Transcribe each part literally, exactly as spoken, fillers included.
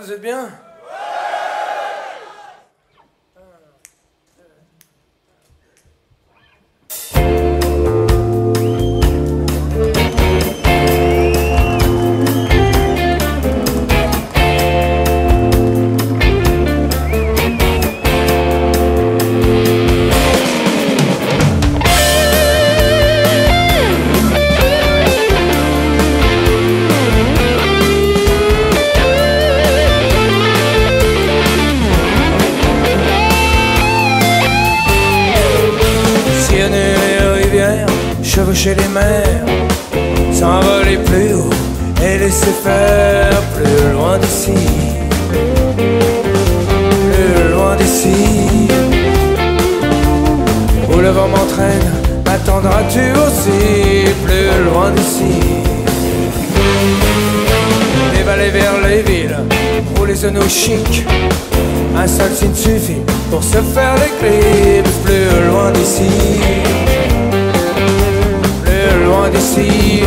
vous êtes bien? Chevaucher les mers, s'envoler plus haut et laisser faire plus loin d'ici, plus loin d'ici. Où le vent m'entraîne, m'attendras-tu aussi plus loin d'ici? Les vallées vers les villes, ou les zones chics, un seul signe suffit pour se faire l'éclipse plus loin d'ici. Loin d'ici,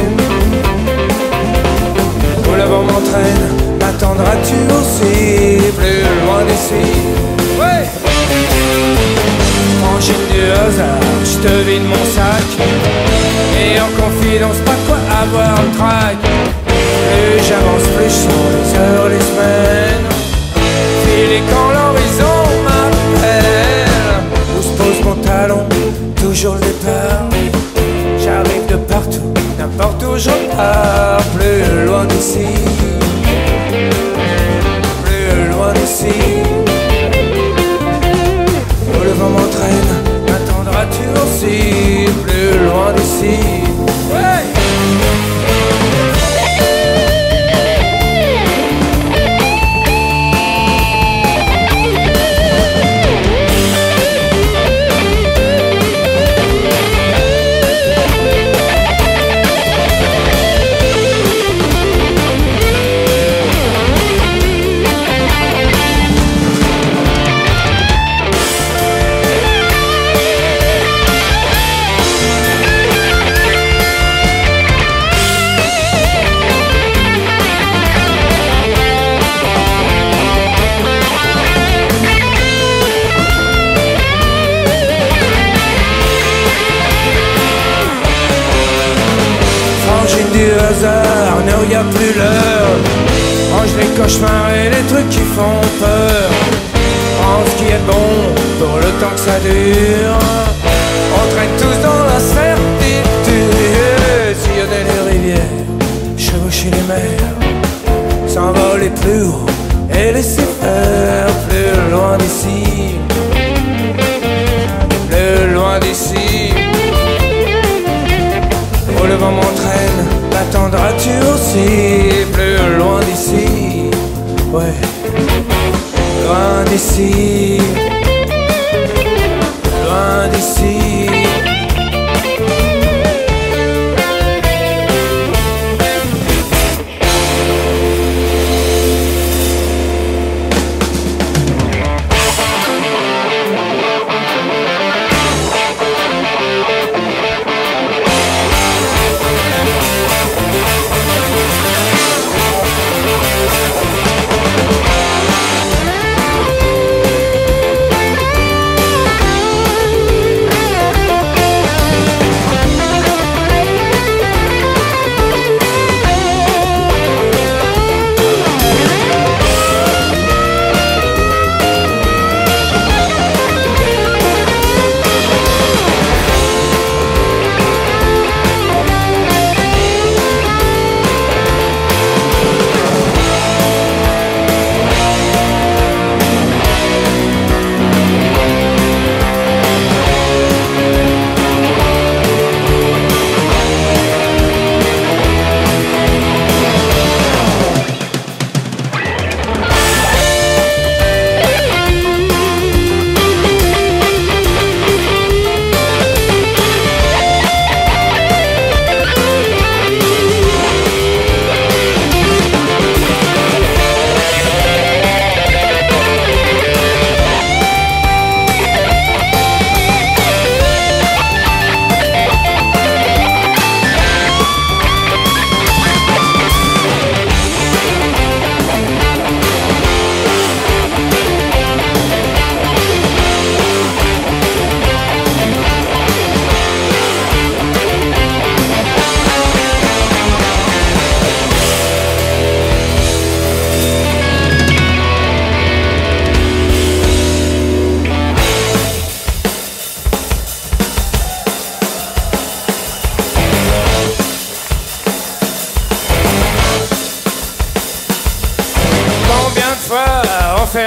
où le vent m'entraîne, m'attendras-tu aussi plus loin d'ici? Ouais. Frangine du hasard, je te vide mon sac, et en confidence pas quoi avoir le trac. Plus j'avance, plus je sens les heures, les semaines filer quand l'horizon m'appelle. Où se pose mon talon, toujours le départ. J'arrive de partout, n'importe où je pars, plus loin d'ici, plus loin d'ici. Où le vent m'entraîne, m'attendras-tu aussi, plus loin d'ici? Ouais. Du hasard, ne regarde plus l'heure. Range les cauchemars et les trucs qui font peur. Prends ce qui est bon pour le temps que ça dure. On traîne tous dans l'incertitude. Sillonner les rivières, chevaucher les mers, s'envoler plus haut et laisser faire plus loin d'ici, plus loin d'ici. Où le vent m'entraîne, m'attendras-tu aussi plus loin d'ici? Ouais, loin d'ici, loin d'ici.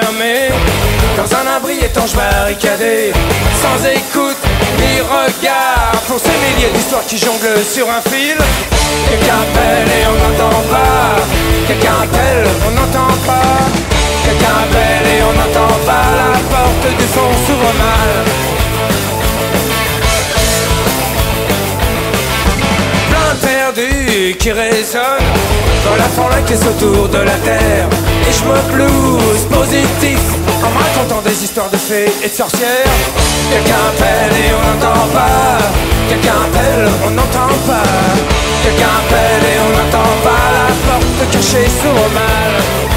nommé, dans un abri étanche barricadé, sans écoute ni regard, pour ces milliers d'histoires qui jonglent sur un fil. Quelqu'un appelle et on n'entend pas, quelqu'un appelle, on n'entend pas, quelqu'un appelle et on n'entend pas, la porte du fond s'ouvre mal. Plein perdu qui résonne dans la forêt qui est autour de la terre, et je me blouse positif en me racontant des histoires de fées et de sorcières. Quelqu'un appelle et on n'entend pas, quelqu'un appelle, on n'entend pas, quelqu'un appelle et on n'entend pas, la porte cachée s'ouvre mal.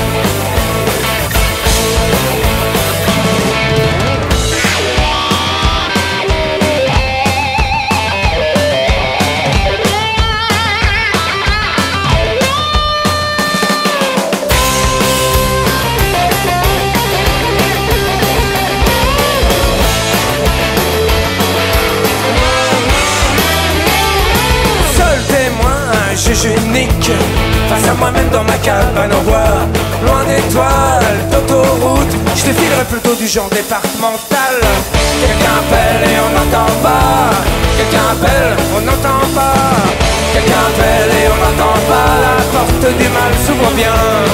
Unique, face à moi-même dans ma cabane en bois, loin d'étoiles, d'autoroute, je défilerai plutôt du genre départemental. Quelqu'un appelle et on n'entend pas, quelqu'un appelle, on n'entend pas, quelqu'un appelle et on n'entend pas, la porte du mal s'ouvre bien.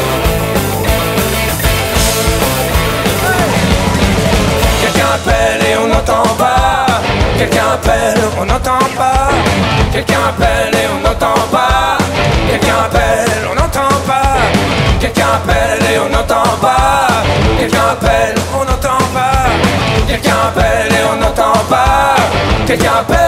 Quelqu'un appelle et on n'entend pas, quelqu'un appelle, on n'entend pas, quelqu'un appelle et on n'entend pas, quelqu'un appelle, on n'entend pas, quelqu'un appelle et on n'entend pas, quelqu'un appelle, on n'entend pas, quelqu'un appelle et on n'entend pas, quelqu'un appelle.